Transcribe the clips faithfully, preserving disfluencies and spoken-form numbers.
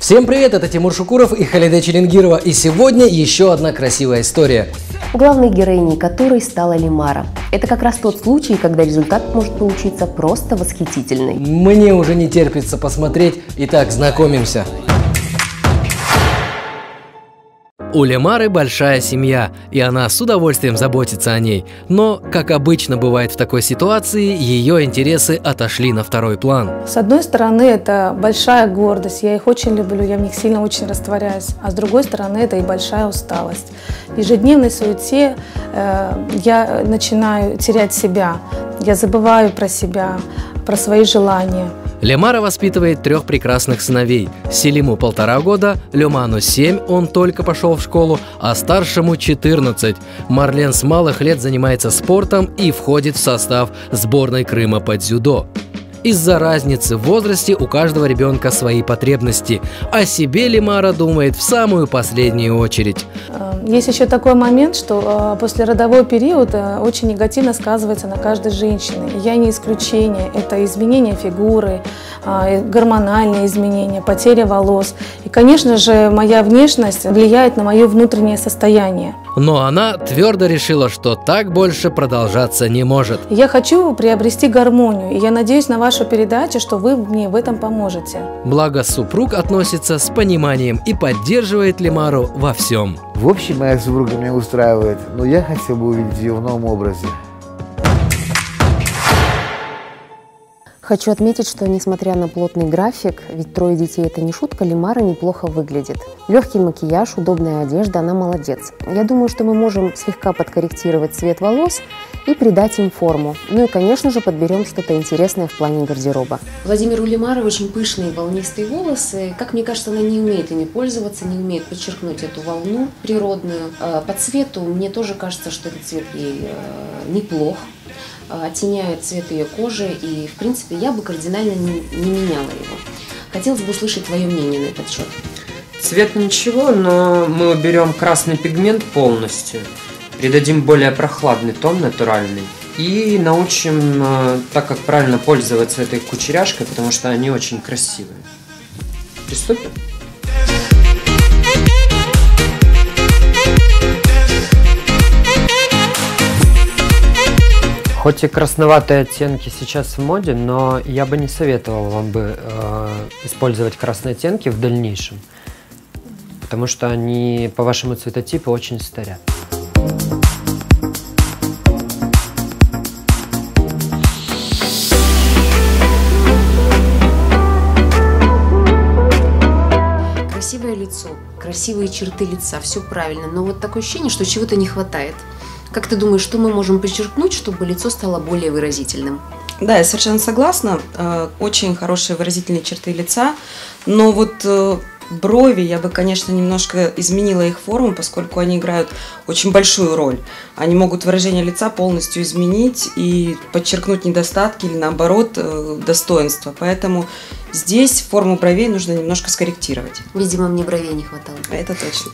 Всем привет, это Тимур Шукуров и Халида Челенгирова, и сегодня еще одна красивая история. Главной героиней которой стала Лимара. Это как раз тот случай, когда результат может получиться просто восхитительный. Мне уже не терпится посмотреть, итак, знакомимся. У Лимары большая семья, и она с удовольствием заботится о ней. Но, как обычно бывает в такой ситуации, ее интересы отошли на второй план. С одной стороны, это большая гордость, я их очень люблю, я в них сильно очень растворяюсь. А с другой стороны, это и большая усталость. В ежедневной суете э, я начинаю терять себя, я забываю про себя, про свои желания. Лимара воспитывает трех прекрасных сыновей. Селиму полтора года, Люману семь, он только пошел в школу, а старшему четырнадцать. Марлен с малых лет занимается спортом и входит в состав сборной Крыма по дзюдо. Из-за разницы в возрасте у каждого ребенка свои потребности. О себе Лимара думает в самую последнюю очередь. Есть еще такой момент, что послеродовой период очень негативно сказывается на каждой женщине. Я не исключение. Это изменение фигуры, гормональные изменения, потеря волос. И, конечно же, моя внешность влияет на мое внутреннее состояние. Но она твердо решила, что так больше продолжаться не может. Я хочу приобрести гармонию, и я надеюсь на вашу передачу, что вы мне в этом поможете. Благо супруг относится с пониманием и поддерживает Лимару во всем. В общем, моя супруга меня устраивает, но я хотел бы увидеть ее в новом образе. Хочу отметить, что несмотря на плотный график, ведь трое детей – это не шутка, Лимара неплохо выглядит. Легкий макияж, удобная одежда, она молодец. Я думаю, что мы можем слегка подкорректировать цвет волос и придать им форму. Ну и, конечно же, подберем что-то интересное в плане гардероба. Владимиру Лимары очень пышные волнистые волосы. Как мне кажется, она не умеет ими пользоваться, не умеет подчеркнуть эту волну природную. По цвету мне тоже кажется, что этот цвет ей неплох. Оттеняют цвет ее кожи, и, в принципе, я бы кардинально не, не меняла его. Хотелось бы услышать твое мнение на этот счет. Цвет ничего, но мы уберем красный пигмент полностью, придадим более прохладный тон, натуральный, и научим, так как правильно пользоваться этой кучеряшкой, потому что они очень красивые. Приступим? Хоть и красноватые оттенки сейчас в моде, но я бы не советовал вам бы э, использовать красные оттенки в дальнейшем, потому что они по вашему цветотипу очень старят. Красивое лицо, красивые черты лица, все правильно, но вот такое ощущение, что чего-то не хватает. Как ты думаешь, что мы можем подчеркнуть, чтобы лицо стало более выразительным? Да, я совершенно согласна. Очень хорошие выразительные черты лица, но вот брови я бы, конечно, немножко изменила их форму, поскольку они играют очень большую роль. Они могут выражение лица полностью изменить и подчеркнуть недостатки или, наоборот, достоинства. Поэтому здесь форму бровей нужно немножко скорректировать. Видимо, мне бровей не хватало. Это точно.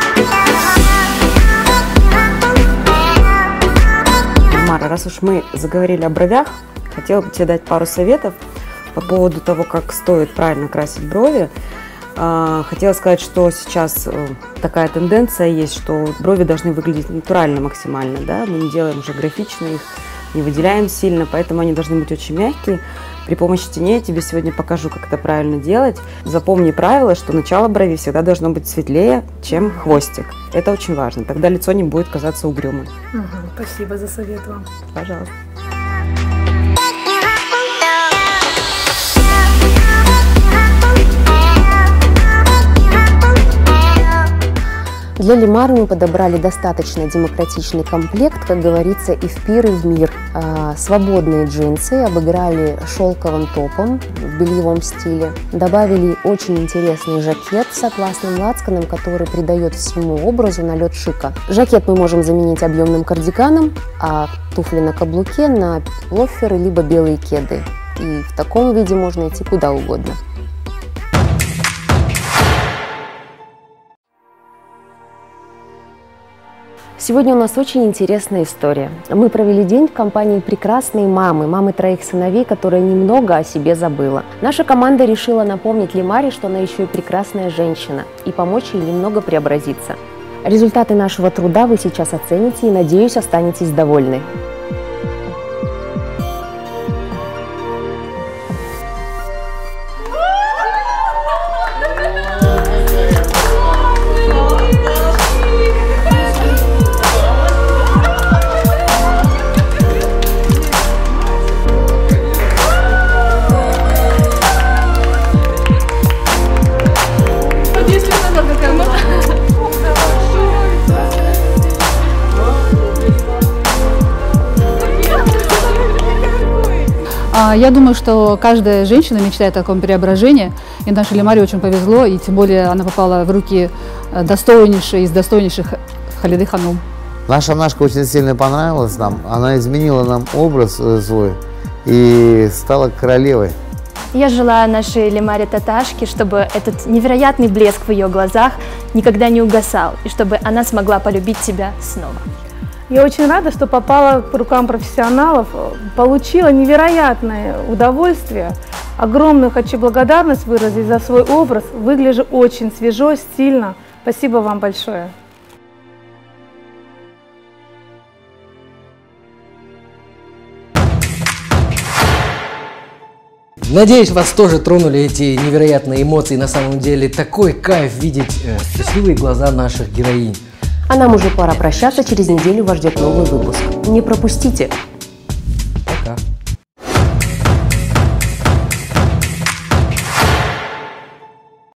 Мара, раз уж мы заговорили о бровях, хотела бы тебе дать пару советов по поводу того, как стоит правильно красить брови. Хотела сказать, что сейчас такая тенденция есть, что брови должны выглядеть натурально максимально, да? Мы не делаем уже графично их, не выделяем сильно, поэтому они должны быть очень мягкие. При помощи теней я тебе сегодня покажу, как это правильно делать. Запомни правило, что начало брови всегда должно быть светлее, чем хвостик. Это очень важно, тогда лицо не будет казаться угрюмым. Угу, спасибо за совет вам. Пожалуйста. Для Лимары мы подобрали достаточно демократичный комплект, как говорится, и в пир, и в мир. А, свободные джинсы обыграли шелковым топом в бельевом стиле. Добавили очень интересный жакет с атласным лацканом, который придает всему образу налет шика. Жакет мы можем заменить объемным кардиганом, а туфли на каблуке на лоферы либо белые кеды. И в таком виде можно идти куда угодно. Сегодня у нас очень интересная история. Мы провели день в компании прекрасной мамы, мамы троих сыновей, которая немного о себе забыла. Наша команда решила напомнить Лимаре, что она еще и прекрасная женщина, и помочь ей немного преобразиться. Результаты нашего труда вы сейчас оцените и, надеюсь, останетесь довольны. Я думаю, что каждая женщина мечтает о таком преображении, и нашей Лимаре очень повезло, и тем более она попала в руки достойнейшей из достойнейших Халиды Ханум. Наша Нашка очень сильно понравилась нам, она изменила нам образ свой и стала королевой. Я желаю нашей Лимаре Таташке, чтобы этот невероятный блеск в ее глазах никогда не угасал, и чтобы она смогла полюбить тебя снова. Я очень рада, что попала к рукам профессионалов, получила невероятное удовольствие. Огромную хочу благодарность выразить за свой образ. Выгляжу очень свежо, стильно. Спасибо вам большое. Надеюсь, вас тоже тронули эти невероятные эмоции. На самом деле такой кайф видеть э, счастливые глаза наших героинь. А нам уже пора прощаться, через неделю вас ждет новый выпуск. Не пропустите!